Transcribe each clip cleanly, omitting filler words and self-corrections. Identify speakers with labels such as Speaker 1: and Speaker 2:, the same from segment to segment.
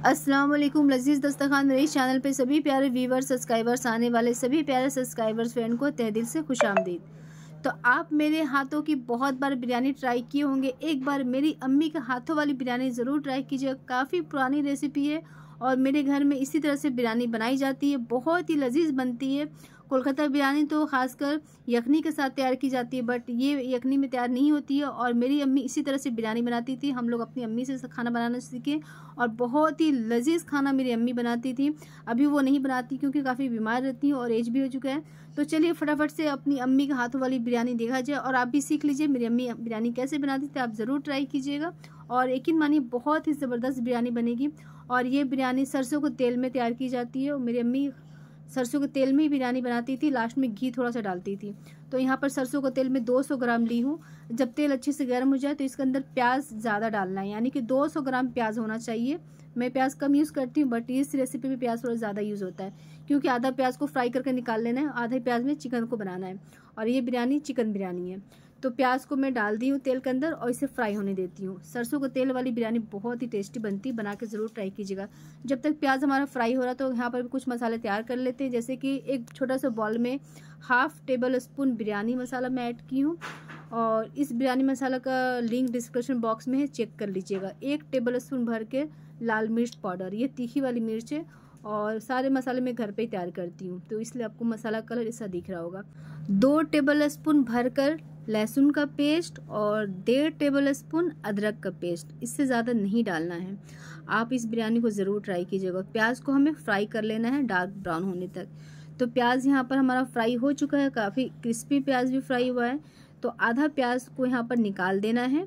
Speaker 1: अस्सलाम वालेकुम लजीज दस्तरखान। मेरे इस चैनल पे सभी प्यारे व्यूवर्स सब्सक्राइबर्स, आने वाले सभी प्यारे सब्सक्राइबर्स फ्रेंड को तहे दिल से खुशामदीद। तो आप मेरे हाथों की बहुत बार बिरयानी ट्राई किए होंगे, एक बार मेरी अम्मी के हाथों वाली बिरयानी ज़रूर ट्राई कीजिएगा। काफ़ी पुरानी रेसिपी है और मेरे घर में इसी तरह से बिरयानी बनाई जाती है, बहुत ही लजीज बनती है। कोलकाता बिरयानी तो खासकर यखनी के साथ तैयार की जाती है, बट ये यखनी में तैयार नहीं होती है। और मेरी अम्मी इसी तरह से बिरयानी बनाती थी। हम लोग अपनी अम्मी से खाना बनाना सीखे और बहुत ही लजीज खाना मेरी अम्मी बनाती थी। अभी वो नहीं बनाती क्योंकि काफ़ी बीमार रहती हैं और एज भी हो चुका है। तो चलिए फटाफट से अपनी अम्मी के हाथों वाली बिरयानी देखा जाए और आप भी सीख लीजिए मेरी अम्मी बिरयानी कैसे बनाती थी। आप ज़रूर ट्राई कीजिएगा और यकीन मानिए बहुत ही ज़बरदस्त बिरयानी बनेगी। और ये बिरयानी सरसों के तेल में तैयार की जाती है और मेरी अम्मी सरसों के तेल में ही बिरयानी बनाती थी, लास्ट में घी थोड़ा सा डालती थी। तो यहाँ पर सरसों का तेल में 200 ग्राम ली हूँ। जब तेल अच्छे से गर्म हो जाए तो इसके अंदर प्याज ज़्यादा डालना है, यानी कि 200 ग्राम प्याज होना चाहिए। मैं प्याज कम यूज़ करती हूँ, बट इस रेसिपी में प्याज थोड़ा ज़्यादा यूज़ होता है क्योंकि आधा प्याज को फ्राई करके निकाल लेना है, आधे प्याज में चिकन को बनाना है। और ये बिरयानी चिकन बिरयानी है। तो प्याज को मैं डाल दी हूँ तेल के अंदर और इसे फ्राई होने देती हूँ। सरसों का तेल वाली बिरयानी बहुत ही टेस्टी बनती है, बना के ज़रूर ट्राई कीजिएगा। जब तक प्याज हमारा फ्राई हो रहा तो यहाँ पर भी कुछ मसाले तैयार कर लेते हैं। जैसे कि एक छोटा सा बॉल में 1/2 टेबल स्पून बिरयानी मसाला मैं ऐड की हूँ और इस बिरयानी मसाला का लिंक डिस्क्रिप्शन बॉक्स में है, चेक कर लीजिएगा। 1 टेबल स्पून भर के लाल मिर्च पाउडर, ये तीखी वाली मिर्च है और सारे मसाले मैं घर पे ही तैयार करती हूँ तो इसलिए आपको मसाला कलर ऐसा दिख रहा होगा। 2 टेबल स्पून भरकर लहसुन का पेस्ट और 1.5 टेबल स्पून अदरक का पेस्ट, इससे ज़्यादा नहीं डालना है। आप इस बिरयानी को ज़रूर ट्राई कीजिएगा। प्याज को हमें फ्राई कर लेना है डार्क ब्राउन होने तक। तो प्याज यहाँ पर हमारा फ्राई हो चुका है, काफ़ी क्रिस्पी प्याज भी फ्राई हुआ है। तो आधा प्याज को यहाँ पर निकाल देना है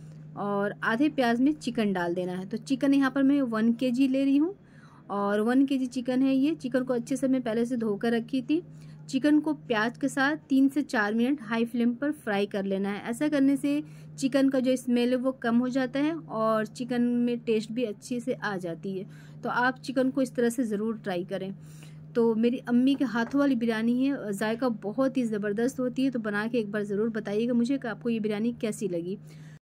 Speaker 1: और आधे प्याज में चिकन डाल देना है। तो चिकन यहाँ पर मैं 1 kg ले रही हूँ और 1 kg चिकन है ये। चिकन को अच्छे से मैं पहले से धोकर रखी थी। चिकन को प्याज के साथ 3 से 4 मिनट हाई फ्लेम पर फ्राई कर लेना है। ऐसा करने से चिकन का जो स्मेल है वो कम हो जाता है और चिकन में टेस्ट भी अच्छी से आ जाती है। तो आप चिकन को इस तरह से ज़रूर ट्राई करें। तो मेरी अम्मी के हाथों वाली बिरयानी है, जायका बहुत ही ज़बरदस्त होती है। तो बना के एक बार ज़रूर बताइएगा मुझे कि आपको ये बिरयानी कैसी लगी।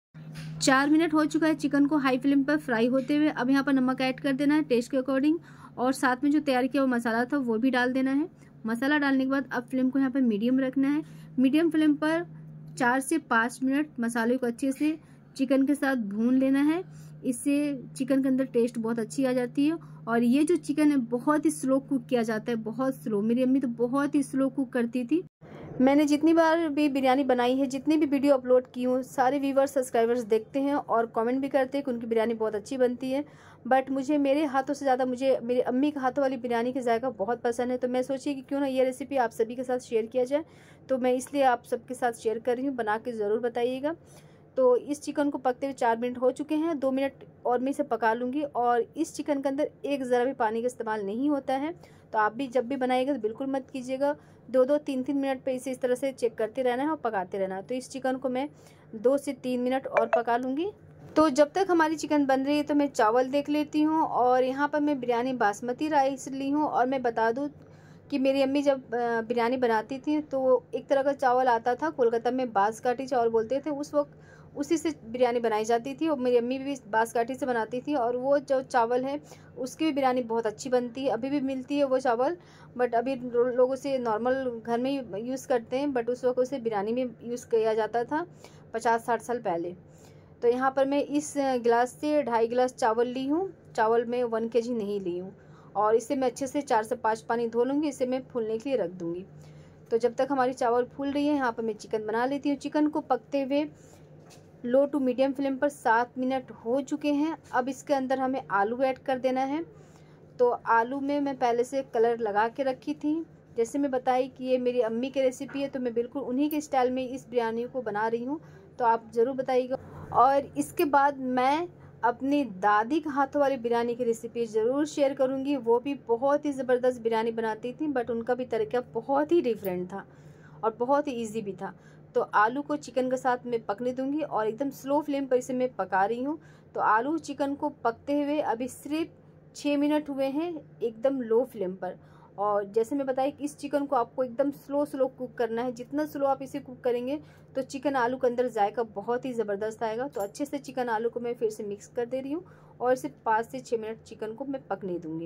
Speaker 1: 4 मिनट हो चुका है चिकन को हाई फ्लेम पर फ्राई होते हुए। अब यहाँ पर नमक ऐड कर देना है टेस्ट के अकॉर्डिंग और साथ में जो तैयार किया हुआ मसाला था वो भी डाल देना है। मसाला डालने के बाद अब फ्लेम को यहाँ पर मीडियम रखना है। मीडियम फ्लेम पर 4 से 5 मिनट मसाले को अच्छे से चिकन के साथ भून लेना है। इससे चिकन के अंदर टेस्ट बहुत अच्छी आ जाती है। और ये जो चिकन है बहुत ही स्लो कुक किया जाता है, बहुत स्लो। मेरी अम्मी तो बहुत ही स्लो कुक करती थी। मैंने जितनी बार भी बिरयानी बनाई है, जितनी भी वीडियो अपलोड की हूँ, सारे व्यूवर्स सब्सक्राइबर्स देखते हैं और कमेंट भी करते हैं कि उनकी बिरयानी बहुत अच्छी बनती है। बट मुझे मेरे हाथों से ज़्यादा मुझे मेरी अम्मी के हाथों वाली बिरयानी का जायका बहुत पसंद है। तो मैं सोची कि क्यों ना ये रेसिपी आप सभी के साथ शेयर किया जाए। तो मैं इसलिए आप सबके साथ शेयर कर रही हूँ, बना के ज़रूर बताइएगा। तो इस चिकन को पकते हुए 4 मिनट हो चुके हैं। 2 मिनट और मैं इसे पका लूँगी। और इस चिकन के अंदर एक ज़रा भी पानी का इस्तेमाल नहीं होता है। तो आप भी जब भी बनाइएगा तो बिल्कुल मत कीजिएगा। 2-2, 3-3 मिनट पे इसे इस तरह से चेक करते रहना है और पकाते रहना है। तो इस चिकन को मैं 2 से 3 मिनट और पका लूँगी। तो जब तक हमारी चिकन बन रही है तो मैं चावल देख लेती हूँ। और यहाँ पर मैं बिरयानी बासमती राइस ली हूँ। और मैं बता दूँ कि मेरी अम्मी जब बिरयानी बनाती थी तो एक तरह का चावल आता था, कोलकाता में बासकाठी चावल बोलते थे। उस वक्त उसी से बिरयानी बनाई जाती थी और मेरी अम्मी भी बासकाठी से बनाती थी। और वो जो चावल है उसकी भी बिरयानी बहुत अच्छी बनती है। अभी भी मिलती है वो चावल, बट अभी लोग उसे नॉर्मल घर में ही यूज़ करते हैं, बट उस वक्त उसे बिरयानी में यूज़ किया जाता था 50-60 साल पहले। तो यहाँ पर मैं इस गिलास से 2.5 गिलास चावल ली हूँ। चावल में 1 kg नहीं ली हूँ और इसे मैं अच्छे से 4 से 5 पानी धो लूँगी। इसे मैं फूलने के लिए रख दूँगी। तो जब तक हमारी चावल फूल रही है यहाँ पर मैं चिकन बना लेती हूँ। चिकन को पकते हुए लो टू मीडियम फ्लेम पर 7 मिनट हो चुके हैं। अब इसके अंदर हमें आलू ऐड कर देना है। तो आलू में मैं पहले से कलर लगा के रखी थी। जैसे मैं बताई कि ये मेरी अम्मी की रेसिपी है तो मैं बिल्कुल उन्हीं के स्टाइल में इस बिरयानी को बना रही हूँ। तो आप ज़रूर बताइएगा। और इसके बाद मैं अपनी दादी के हाथों वाली बिरयानी की रेसिपी ज़रूर शेयर करूँगी। वो भी बहुत ही ज़बरदस्त बिरयानी बनाती थी, बट उनका भी तरीका बहुत ही डिफरेंट था और बहुत ही ईजी भी था। तो आलू को चिकन के साथ मैं पकने दूंगी और एकदम स्लो फ्लेम पर इसे मैं पका रही हूँ। तो आलू चिकन को पकते हुए अभी सिर्फ 6 मिनट हुए हैं एकदम लो फ्लेम पर। और जैसे मैं बताई कि इस चिकन को आपको एकदम स्लो कुक करना है। जितना स्लो आप इसे कुक करेंगे तो चिकन आलू के अंदर जायका बहुत ही ज़बरदस्त आएगा। तो अच्छे से चिकन आलू को मैं फिर से मिक्स कर दे रही हूँ और सिर्फ 5 से 6 मिनट चिकन को मैं पकने दूँगी।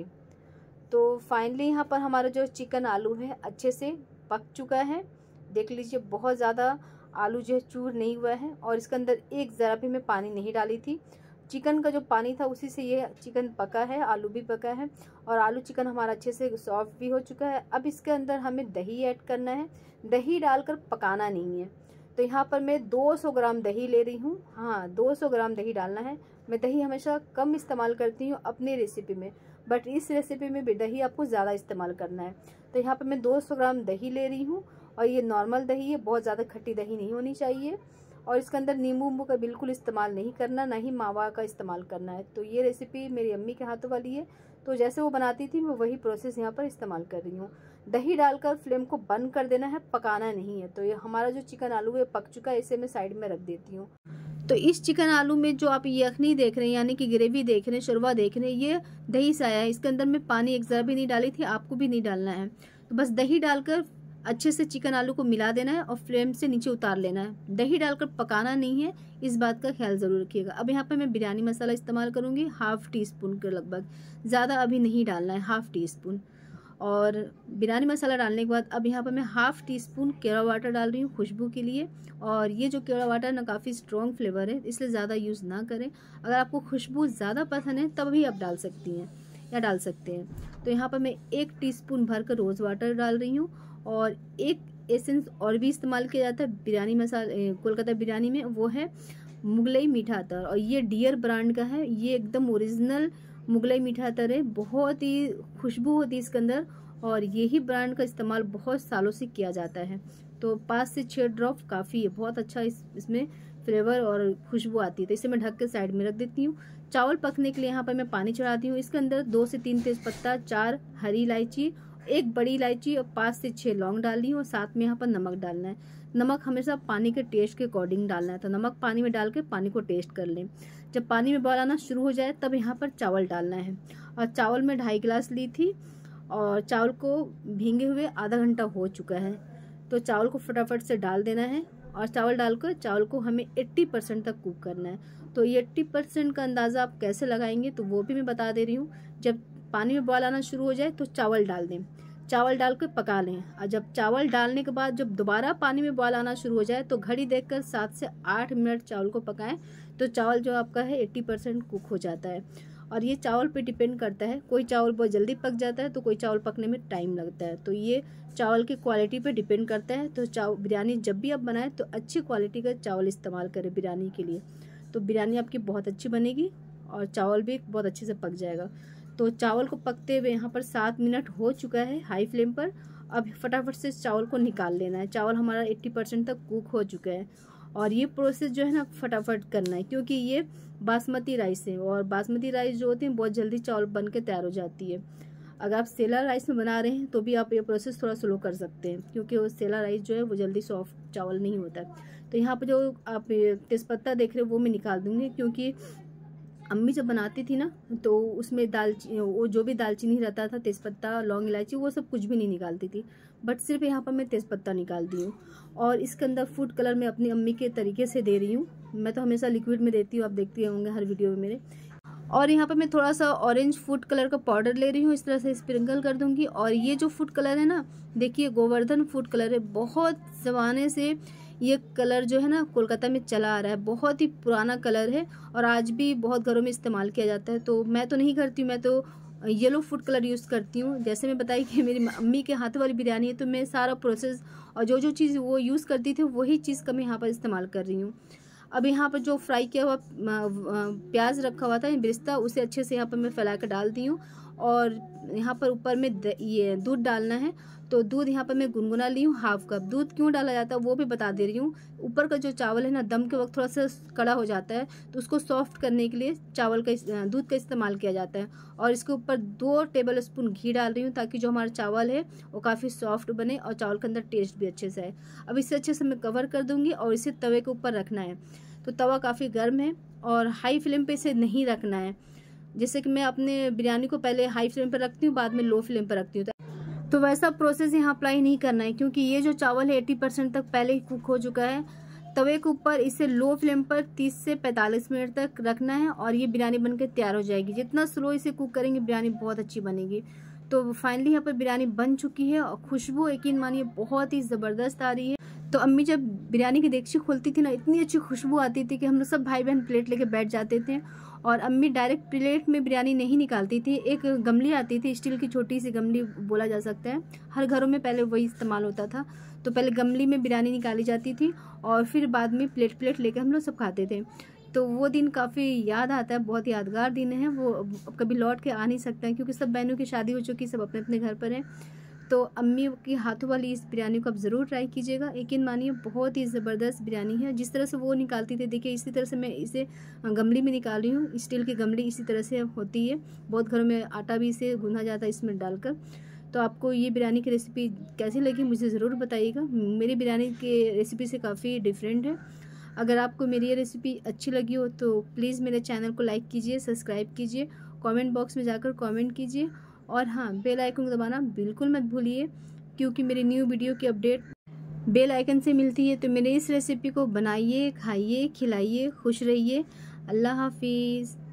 Speaker 1: तो फाइनली यहाँ पर हमारा जो चिकन आलू है अच्छे से पक चुका है। देख लीजिए बहुत ज़्यादा आलू जो है चूर नहीं हुआ है और इसके अंदर एक ज़रा भी मैं पानी नहीं डाली थी। चिकन का जो पानी था उसी से ये चिकन पका है, आलू भी पका है और आलू चिकन हमारा अच्छे से सॉफ्ट भी हो चुका है। अब इसके अंदर हमें दही ऐड करना है, दही डालकर पकाना नहीं है। तो यहाँ पर मैं 200 ग्राम दही ले रही हूँ। हाँ, 200 ग्राम दही डालना है। मैं दही हमेशा कम इस्तेमाल करती हूँ अपनी रेसिपी में, बट इस रेसिपी में भी दही आपको ज़्यादा इस्तेमाल करना है। तो यहाँ पर मैं 200 ग्राम दही ले रही हूँ और ये नॉर्मल दही है, बहुत ज़्यादा खट्टी दही नहीं होनी चाहिए। और इसके अंदर नींबू उम्बू का बिल्कुल इस्तेमाल नहीं करना, ना ही मावा का इस्तेमाल करना है। तो ये रेसिपी मेरी अम्मी के हाथों वाली है, तो जैसे वो बनाती थी मैं वही प्रोसेस यहाँ पर इस्तेमाल कर रही हूँ। दही डालकर फ्लेम को बंद कर देना है, पकाना नहीं है। तो ये हमारा जो चिकन आलू है पक चुका है, इसे मैं साइड में रख देती हूँ। तो इस चिकन आलू में जो आप यखनी देख रहे हैं यानी कि ग्रेवी देख रहे हैं, शोरबा देख रहे हैं, ये दही से आया है। इसके अंदर मैं पानी एक ज़रा भी नहीं डाली थी, आपको भी नहीं डालना है। तो बस दही डालकर अच्छे से चिकन आलू को मिला देना है और फ्लेम से नीचे उतार लेना है। दही डालकर पकाना नहीं है, इस बात का ख्याल ज़रूर रखिएगा। अब यहाँ पर मैं बिरयानी मसाला इस्तेमाल करूँगी, ½ टीस्पून के लगभग, ज़्यादा अभी नहीं डालना है, ½ टीस्पून। और बिरयानी मसाला डालने के बाद अब यहाँ पर मैं ½ टीस्पून केवड़ा वाटर डाल रही हूँ खुशबू के लिए। और ये जो केवड़ा वाटर ना काफ़ी स्ट्रॉन्ग फ्लेवर है, इसलिए ज़्यादा यूज़ ना करें। अगर आपको खुशबू ज़्यादा पसंद है तब भी आप डाल सकती हैं या डाल सकते हैं। तो यहाँ पर मैं 1 टीस्पून भर कर रोज़ वाटर डाल रही हूँ। और एक एसेंस और भी इस्तेमाल किया जाता है बिरयानी मसाला कोलकाता बिरयानी में, वो है मुगलई मीठा अतर। और ये डियर ब्रांड का है, ये एकदम ओरिजिनल मुगलई मीठा अतर है, बहुत ही खुशबू होती है इसके अंदर और यही ब्रांड का इस्तेमाल बहुत सालों से किया जाता है। तो 5 से 6 ड्रॉप काफ़ी है, बहुत अच्छा इसमें फ्लेवर और खुशबू आती है। तो इसे मैं ढक के साइड में रख देती हूँ। चावल पकने के लिए यहाँ पर मैं पानी चढ़ाती हूँ। इसके अंदर 2 से 3 तेज़पत्ता, 4 हरी इलायची, 1 बड़ी इलायची और 5 से 6 लौंग डाल दी हूँ और साथ में यहाँ पर नमक डालना है। नमक हमेशा पानी के टेस्ट के अकॉर्डिंग डालना है, तो नमक पानी में डाल के पानी को टेस्ट कर लें। जब पानी में बॉयल आना शुरू हो जाए तब यहाँ पर चावल डालना है। और चावल में 2.5 गिलास ली थी और चावल को भींगे हुए आधा घंटा हो चुका है। तो चावल को फटाफट से डाल देना है और चावल डालकर चावल को हमें 80% तक कुक करना है। तो ये 80% का अंदाज़ा आप कैसे लगाएंगे तो वो भी मैं बता दे रही हूँ। जब पानी में बॉयल आना शुरू हो जाए तो चावल डाल दें, चावल डालकर पका लें। और जब चावल डालने के बाद जब दोबारा पानी में बॉयल आना शुरू हो जाए तो घड़ी देखकर 7 से 8 मिनट चावल को पकाएं, तो चावल जो आपका है 80% कुक हो जाता है। और ये चावल पे डिपेंड करता है, कोई चावल बहुत जल्दी पक जाता है तो कोई चावल पकने में टाइम लगता है। तो ये चावल की क्वालिटी पे डिपेंड करता है। तो बिरयानी जब भी आप बनाएं तो अच्छी क्वालिटी का चावल इस्तेमाल करें बिरयानी के लिए, तो बिरयानी आपकी बहुत अच्छी बनेगी और चावल भी बहुत अच्छे से पक जाएगा। तो चावल को पकते हुए यहाँ पर 7 मिनट हो चुका है हाई फ्लेम पर। अब फटाफट से चावल को निकाल लेना है। चावल हमारा 80% तक कुक हो चुका है और ये प्रोसेस जो है ना फटाफट करना है, क्योंकि ये बासमती राइस है और बासमती राइस जो होती है बहुत जल्दी चावल बन के तैयार हो जाती है। अगर आप सेला राइस में बना रहे हैं तो भी आप ये प्रोसेस थोड़ा स्लो कर सकते हैं, क्योंकि वो सेला राइस जो है वो जल्दी सॉफ्ट चावल नहीं होता है। तो यहाँ पर जो आप तेज़पत्ता देख रहे हो वो मैं निकाल दूँगी, क्योंकि अम्मी जब बनाती थी ना तो उसमें वो जो भी दालचीनी रहता था, तेज़पत्ता, लौंग, इलायची, वो सब कुछ भी नहीं निकालती थी, बट सिर्फ यहाँ पर मैं तेज़पत्ता निकाल दी हूँ। और इसके अंदर फूड कलर मैं अपनी अम्मी के तरीके से दे रही हूँ। मैं तो हमेशा लिक्विड में देती हूँ, आप देखते होंगे हर वीडियो में मेरे। और यहाँ पर मैं थोड़ा सा ऑरेंज फूड कलर का पाउडर ले रही हूँ, इस तरह से स्प्रिंकल कर दूँगी। और ये जो फूड कलर है ना, देखिए गोवर्धन फूड कलर है, बहुत ज़माने से ये कलर जो है ना कोलकाता में चला आ रहा है, बहुत ही पुराना कलर है और आज भी बहुत घरों में इस्तेमाल किया जाता है। तो मैं तो नहीं करती हूँ, मैं तो येलो फूड कलर यूज़ करती हूँ। जैसे मैं बताई कि मेरी अम्मी के हाथ वाली बिरयानी है, तो मैं सारा प्रोसेस और जो जो चीज़ वो यूज़ करती थी वही चीज़ का मैं यहाँ पर इस्तेमाल कर रही हूँ। अब यहाँ पर जो फ्राई किया हुआ प्याज रखा हुआ था बेरेस्ता, उसे अच्छे से यहाँ पर मैं फैला कर डाल दी हूँ। और यहाँ पर ऊपर में ये दूध डालना है, तो दूध यहाँ पर मैं गुनगुना ली हूँ, ½ कप। दूध क्यों डाला जाता है वो भी बता दे रही हूँ। ऊपर का जो चावल है ना दम के वक्त थोड़ा सा कड़ा हो जाता है, तो उसको सॉफ्ट करने के लिए दूध का इस्तेमाल किया जाता है। और इसके ऊपर 2 टेबल स्पून घी डाल रही हूँ, ताकि जो हमारा चावल है वो काफ़ी सॉफ्ट बने और चावल के अंदर टेस्ट भी अच्छे से आए। अब इसे अच्छे से मैं कवर कर दूँगी और इसे तवे के ऊपर रखना है। तो तवा काफ़ी गर्म है और हाई फ्लेम पे इसे नहीं रखना है। जैसे कि मैं अपने बिरयानी को पहले हाई फ्लेम पर रखती हूँ, बाद में लो फ्लेम पर रखती हूँ, तो वैसा प्रोसेस यहाँ अप्लाई नहीं करना है, क्योंकि ये जो चावल है 80% तक पहले ही कुक हो चुका है। तवे के ऊपर इसे लो फ्लेम पर 30 से 45 मिनट तक रखना है और ये बिरयानी बनकर तैयार हो जाएगी। जितना स्लो इसे कुक करेंगे बिरयानी बहुत अच्छी बनेगी। तो फाइनली यहाँ पर बिरयानी बन चुकी है और खुशबू यकीन मानिए बहुत ही ज़बरदस्त आ रही है। तो अम्मी जब बिरयानी की देगची खोलती थी ना, इतनी अच्छी खुशबू आती थी कि हम लोग सब भाई बहन प्लेट लेके बैठ जाते थे। और अम्मी डायरेक्ट प्लेट में बिरयानी नहीं निकालती थी, एक गमली आती थी, स्टील की छोटी सी गमली बोला जा सकता है, हर घरों में पहले वही इस्तेमाल होता था। तो पहले गमली में बिरयानी निकाली जाती थी और फिर बाद में प्लेट प्लेट लेके हम लोग सब खाते थे। तो वो दिन काफ़ी याद आता है, बहुत यादगार दिन है वो, अब कभी लौट के आ नहीं सकता है क्योंकि सब बहनों की शादी हो चुकी, सब अपने अपने घर पर हैं। तो अम्मी के हाथों वाली इस बिरयानी को आप ज़रूर ट्राई कीजिएगा, यकीन मानिए बहुत ही ज़बरदस्त बिरयानी है। जिस तरह से वो निकालती थी देखिए, इसी तरह से मैं इसे गमली में निकाल रही हूँ। स्टील की गमली इसी तरह से होती है, बहुत घरों में आटा भी इसे गूंधा जाता है इसमें डालकर। तो आपको ये बिरयानी की रेसिपी कैसी लगी मुझे ज़रूर बताइएगा, मेरी बिरयानी की रेसिपी से काफ़ी डिफरेंट है। अगर आपको मेरी ये रेसिपी अच्छी लगी हो तो प्लीज़ मेरे चैनल को लाइक कीजिए, सब्सक्राइब कीजिए, कमेंट बॉक्स में जाकर कमेंट कीजिए और हाँ, बेल आइकन को दबाना बिल्कुल मत भूलिए क्योंकि मेरी न्यू वीडियो की अपडेट बेल आइकन से मिलती है। तो मेरे इस रेसिपी को बनाइए, खाइए, खिलाइए, खुश रहिए। अल्लाह हाफिज़।